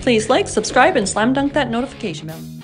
Please like, subscribe, and slam dunk that notification bell.